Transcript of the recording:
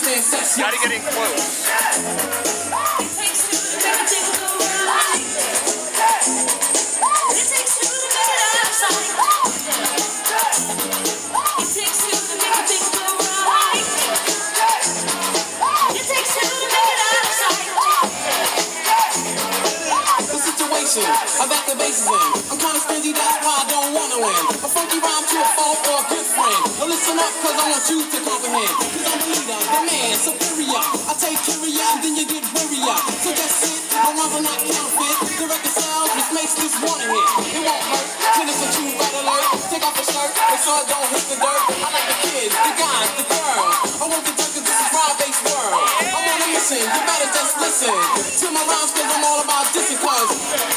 Gotta get in close. I got the bases in. I'm kinda stingy, that's why I don't wanna win. A funky rhyme to a fault or a good friend. Now listen up, cause I want you to comprehend. Cause I'm the leader, the man, superior. I take care of ya and then you get worrier. So just sit, my rhymes are not counterfeit. The record sound which makes this wanna hit. It won't hurt, till it's a true red alert. Take off the shirt, make sure it don't hit the dirt. I like the kids, the guys, the girls. I want the junkies, this is rhyme-based world. I'm on a mission, you better just listen to my rhymes cause I'm all about dissing cause